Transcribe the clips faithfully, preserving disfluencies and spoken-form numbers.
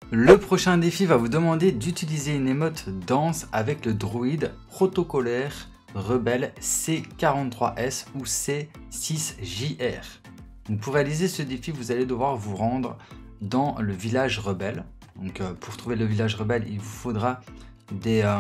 Le prochain défi va vous demander d'utiliser une émote danse avec le druide protocolaire rebelle C quarante-trois S ou C six J R. Donc pour réaliser ce défi, vous allez devoir vous rendre dans le village rebelle. Donc euh, pour trouver le village rebelle, il vous faudra des, euh,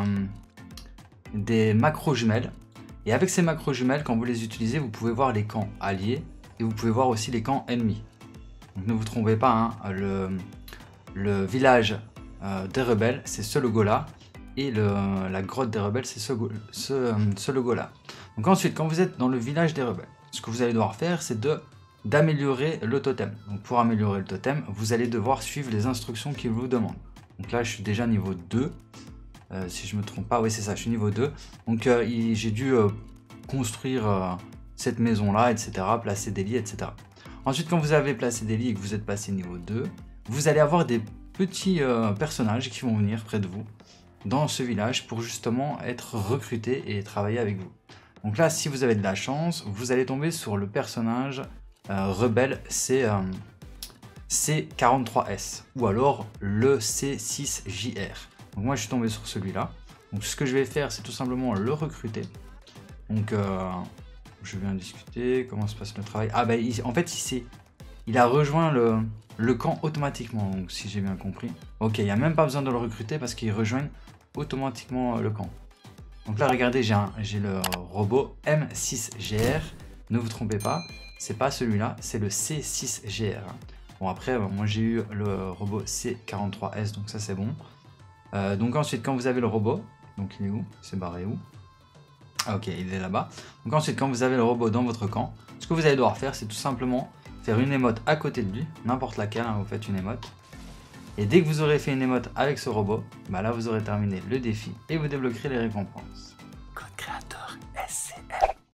des macros jumelles. Et avec ces macros jumelles, quand vous les utilisez, vous pouvez voir les camps alliés et vous pouvez voir aussi les camps ennemis. Donc ne vous trompez pas, hein, le, le village euh, des rebelles, c'est ce logo-là. Et le, la grotte des rebelles, c'est ce, ce, ce logo-là. Donc ensuite, quand vous êtes dans le village des rebelles, ce que vous allez devoir faire, c'est de d'améliorer le totem. Donc pour améliorer le totem, vous allez devoir suivre les instructions qu'il vous demande. Donc là, je suis déjà niveau deux. Euh, si je me trompe pas, oui c'est ça, je suis niveau deux. Donc euh, j'ai dû euh, construire euh, cette maison-là, et cetera. Placer des lits, et cetera. Ensuite, quand vous avez placé des lits et que vous êtes passé niveau deux, vous allez avoir des petits euh, personnages qui vont venir près de vous dans ce village pour justement être recrutés et travailler avec vous. Donc là, si vous avez de la chance, vous allez tomber sur le personnage euh, rebelle C, euh, C quarante-trois S ou alors le C six J R. Donc moi, je suis tombé sur celui-là. Donc ce que je vais faire, c'est tout simplement le recruter. Donc euh, je viens discuter, comment se passe le travail. Ah ben, il, en fait, il, il a rejoint le, le camp automatiquement, donc si j'ai bien compris. Ok, il n'y a même pas besoin de le recruter parce qu'il rejoint automatiquement le camp. Donc là, regardez, j'ai le robot M six G R. Ne vous trompez pas, c'est pas celui-là, c'est le C six G R. Bon, après, moi j'ai eu le robot C quarante-trois S, donc ça c'est bon. Euh, donc ensuite, quand vous avez le robot, donc il est où? C'est barré où? Ah, ok, il est là-bas. Donc ensuite, quand vous avez le robot dans votre camp, ce que vous allez devoir faire, c'est tout simplement faire une émote à côté de lui, n'importe laquelle, hein, vous faites une émote. Et dès que vous aurez fait une émote avec ce robot, bah là vous aurez terminé le défi et vous débloquerez les récompenses. Code créateur S C L.